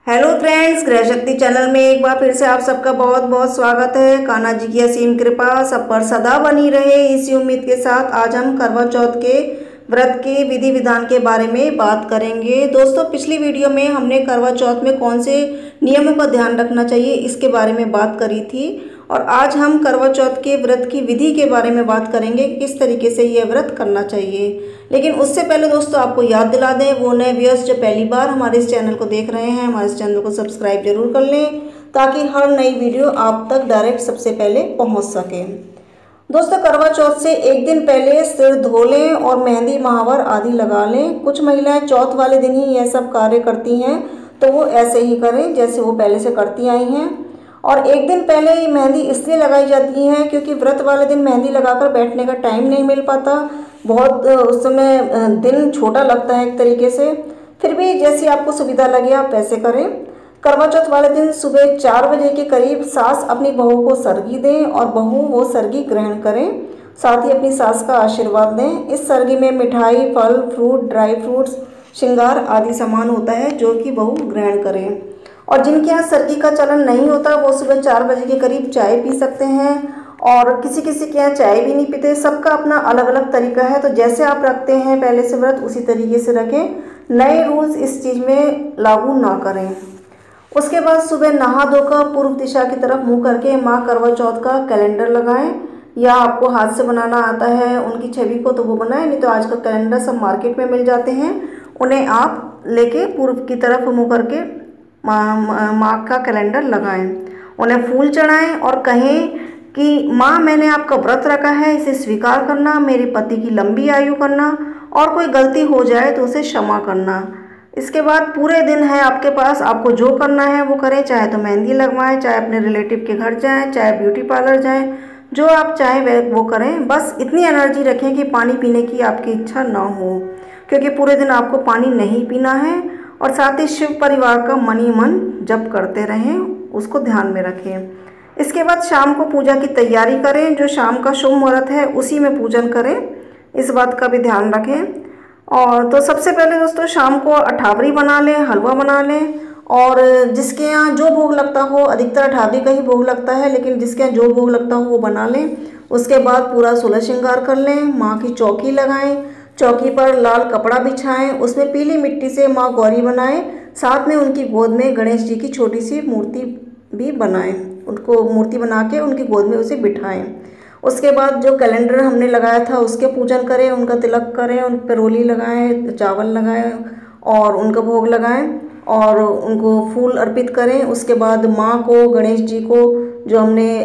Hello friends, गृह शक्ति channel में एक बार फिर से आप सबका बहुत बहुत स्वागत है। कान्हा जी की असीम कृपा सब पर सदा बनी रहे, इसी उम्मीद के साथ आज हम करवा चौथ के व्रत के विधि विधान के बारे में बात करेंगे। दोस्तों, पिछली वीडियो में हमने करवा चौथ में कौन से नियमों का ध्यान रखना चाहिए इसके बारे में बात करी थी, और आज हम करवा चौथ के व्रत की विधि के बारे में बात करेंगे, किस तरीके से यह व्रत करना चाहिए। लेकिन उससे पहले दोस्तों आपको याद दिला दें, वो नए व्यूअर्स जो पहली बार हमारे इस चैनल को देख रहे हैं, हमारे इस चैनल को सब्सक्राइब जरूर कर लें ताकि हर नई वीडियो आप तक डायरेक्ट सबसे पहले पहुंच सके। दोस्तों, करवा चौथ से एक दिन पहले सिर धो लें और मेहंदी महावर आदि लगा लें। कुछ महिलाएं चौथ वाले दिन ही यह सब कार्य करती हैं, तो वो ऐसे ही करें जैसे वो पहले से करती आई हैं। और एक दिन पहले ही मेहंदी इसलिए लगाई जाती है क्योंकि व्रत वाले दिन मेहंदी लगाकर बैठने का टाइम नहीं मिल पाता, बहुत उस समय दिन छोटा लगता है एक तरीके से। फिर भी जैसी आपको सुविधा लगे आप वैसे करें। करवा चौथ वाले दिन सुबह 4 बजे के करीब सास अपनी बहू को सरगी दें और बहू वो सरगी ग्रहण करें, साथ ही अपनी सास का आशीर्वाद दें। इस सरगी में मिठाई, फल, फ्रूट, ड्राई फ्रूट्स, श्रृंगार आदि सामान होता है जो कि बहू ग्रहण करें। और जिनके यहाँ सरगी का चलन नहीं होता वो सुबह 4 बजे के करीब चाय पी सकते हैं, और किसी किसी के यहाँ चाय भी नहीं पीते। सबका अपना अलग अलग तरीका है, तो जैसे आप रखते हैं पहले से व्रत उसी तरीके से रखें, नए रूल्स इस चीज़ में लागू ना करें। उसके बाद सुबह नहा धोकर पूर्व दिशा की तरफ मुंह करके माँ करवा चौथ का कैलेंडर लगाएं, या आपको हाथ से बनाना आता है उनकी छवि को तो वो बनाएं, नहीं तो आजकल कैलेंडर सब मार्केट में मिल जाते हैं, उन्हें आप लेके पूर्व की तरफ मुँह करके माँ का कैलेंडर लगाएं। उन्हें फूल चढ़ाएं और कहें कि माँ, मैंने आपका व्रत रखा है, इसे स्वीकार करना, मेरे पति की लंबी आयु करना, और कोई गलती हो जाए तो उसे क्षमा करना। इसके बाद पूरे दिन है आपके पास, आपको जो करना है वो करें, चाहे तो मेहंदी लगवाएं, चाहे अपने रिलेटिव के घर जाएं, चाहे ब्यूटी पार्लर जाएं, जो आप चाहें वो करें। बस इतनी एनर्जी रखें कि पानी पीने की आपकी इच्छा ना हो, क्योंकि पूरे दिन आपको पानी नहीं पीना है। और साथ ही शिव परिवार का मन ही मन जप करते रहें, उसको ध्यान में रखें। इसके बाद शाम को पूजा की तैयारी करें, जो शाम का शुभ मुहूर्त है उसी में पूजन करें, इस बात का भी ध्यान रखें। और तो सबसे पहले दोस्तों शाम को अठावरी बना लें, हलवा बना लें, और जिसके यहाँ जो भोग लगता हो, अधिकतर अठावरी का ही भोग लगता है, लेकिन जिसके यहाँ जो भोग लगता हो वो बना लें। उसके बाद पूरा 16 श्रृंगार कर लें, माँ की चौकी लगाएं, चौकी पर लाल कपड़ा बिछाएं, उसमें पीली मिट्टी से माँ गौरी बनाएं, साथ में उनकी गोद में गणेश जी की छोटी सी मूर्ति भी बनाएं, उनको मूर्ति बना के उनकी गोद में उसे बिठाएं। उसके बाद जो कैलेंडर हमने लगाया था उसके पूजन करें, उनका तिलक करें, उन पर रोली लगाएं, चावल लगाएं और उनका भोग लगाएं और उनको फूल अर्पित करें। उसके बाद माँ को, गणेश जी को, जो हमने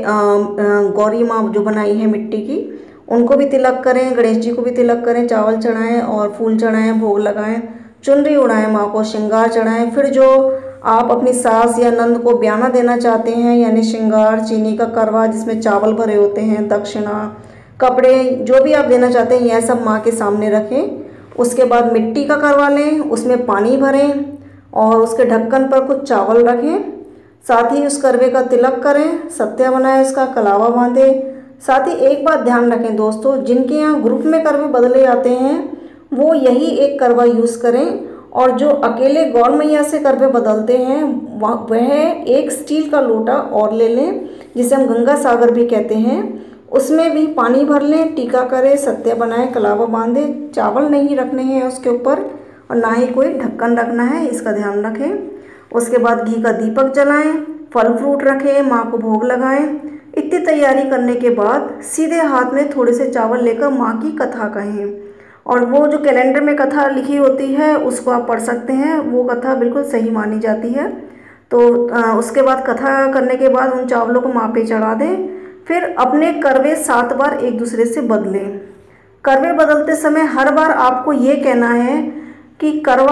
गौरी माँ जो बनाई है मिट्टी की, उनको भी तिलक करें, गणेश जी को भी तिलक करें, चावल चढ़ाएं और फूल चढ़ाएं, भोग लगाएं, चुनरी उड़ाएं, माँ को श्रृंगार चढ़ाएं। फिर जो आप अपनी सास या नंद को ब्याना देना चाहते हैं, यानी श्रृंगार, चीनी का करवा जिसमें चावल भरे होते हैं, दक्षिणा, कपड़े, जो भी आप देना चाहते हैं, यह सब माँ के सामने रखें। उसके बाद मिट्टी का करवा लें, उसमें पानी भरें और उसके ढक्कन पर कुछ चावल रखें, साथ ही उस करवे का तिलक करें, सत्या बनाएं, उसका कलावा बांधें। साथ ही एक बात ध्यान रखें दोस्तों, जिनके यहाँ ग्रुप में करवे बदले जाते हैं वो यही एक करवा यूज़ करें, और जो अकेले गौर मैया से करवे बदलते हैं वह एक स्टील का लोटा और ले लें, जिसे हम गंगा सागर भी कहते हैं, उसमें भी पानी भर लें, टीका करें, सत्या बनाएं, कलावा बांधें। चावल नहीं रखने हैं उसके ऊपर और ना ही कोई ढक्कन रखना है, इसका ध्यान रखें। उसके बाद घी का दीपक जलाएं, फल फ्रूट रखें, माँ को भोग लगाएं। इतनी तैयारी करने के बाद सीधे हाथ में थोड़े से चावल लेकर माँ की कथा कहें, और वो जो कैलेंडर में कथा लिखी होती है उसको आप पढ़ सकते हैं, वो कथा बिल्कुल सही मानी जाती है। तो उसके बाद कथा करने के बाद उन चावलों को माँ पे चढ़ा दें। फिर अपने करवे 7 बार एक दूसरे से बदलें। करवे बदलते समय हर बार आपको ये कहना है कि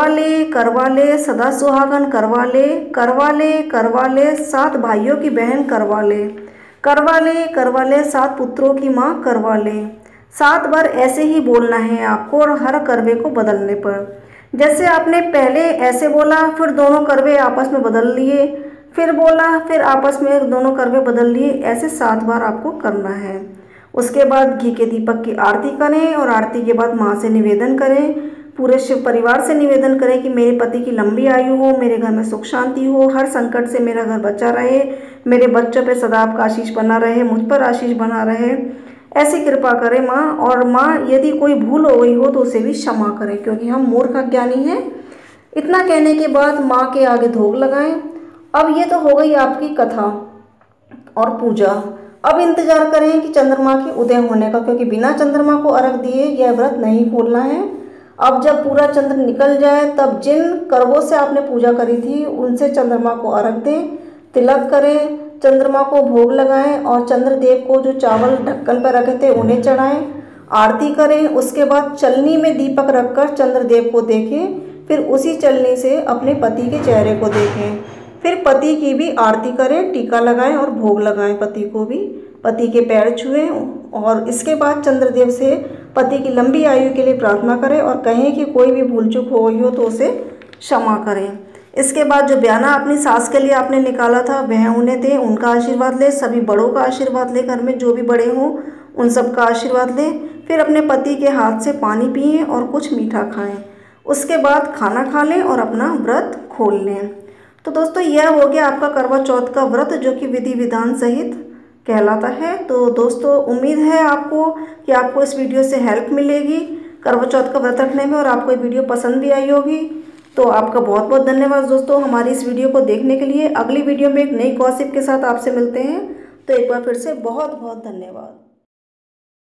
करवा ले सदा सुहागन, करवा ले 7 भाइयों की बहन, करवा ले 7 पुत्रों की माँ, करवा ले। 7 बार ऐसे ही बोलना है आपको, और हर करवे को बदलने पर जैसे आपने पहले ऐसे बोला, फिर दोनों करवे आपस में बदल लिए, फिर बोला, फिर आपस में दोनों करवे बदल लिए, ऐसे 7 बार आपको करना है। उसके बाद घी के दीपक की आरती करें और आरती के बाद माँ से निवेदन करें, पूरे शिव परिवार से निवेदन करें कि मेरे पति की लंबी आयु हो, मेरे घर में सुख शांति हो, हर संकट से मेरा घर बचा रहे, मेरे बच्चों पे सदा आपका आशीष बना रहे, मुझ पर आशीष बना रहे, ऐसी कृपा करें माँ। और माँ यदि कोई भूल हो गई हो तो उसे भी क्षमा करें, क्योंकि हम मूर्ख अज्ञानी हैं। इतना कहने के बाद माँ के आगे धूप लगाएं। अब ये तो हो गई आपकी कथा और पूजा। अब इंतजार करें कि चंद्रमा के उदय होने का, क्योंकि बिना चंद्रमा को अर्घ दिए यह व्रत नहीं खोलना है। अब जब पूरा चंद्र निकल जाए तब जिन करवों से आपने पूजा करी थी उनसे चंद्रमा को अर्घ दें, तिलक करें, चंद्रमा को भोग लगाएं और चंद्रदेव को जो चावल ढक्कन पर रखे थे उन्हें चढ़ाएं, आरती करें। उसके बाद चलनी में दीपक रखकर चंद्रदेव को देखें, फिर उसी चलनी से अपने पति के चेहरे को देखें, फिर पति की भी आरती करें, टीका लगाएं और भोग लगाएं, पति को भी, पति के पैर छुएं और इसके बाद चंद्रदेव से पति की लंबी आयु के लिए प्रार्थना करें और कहें कि कोई भी भूल चूक हो गई हो तो उसे क्षमा करें। इसके बाद जो बयाना अपनी सास के लिए आपने निकाला था वह उन्हें दें, उनका आशीर्वाद लें, सभी बड़ों का आशीर्वाद लें, घर में जो भी बड़े हों उन सब का आशीर्वाद लें, फिर अपने पति के हाथ से पानी पिएं और कुछ मीठा खाएं। उसके बाद खाना खा लें और अपना व्रत खोल लें। तो दोस्तों यह हो गया आपका करवा चौथ का व्रत, जो कि विधि विधान सहित कहलाता है। तो दोस्तों उम्मीद है आपको कि आपको इस वीडियो से हेल्प मिलेगी करवा चौथ का व्रत रखने में और आपको ये वीडियो पसंद भी आई होगी। तो आपका बहुत बहुत धन्यवाद दोस्तों हमारी इस वीडियो को देखने के लिए। अगली वीडियो में एक नई गॉसिप के साथ आपसे मिलते हैं। तो एक बार फिर से बहुत बहुत धन्यवाद।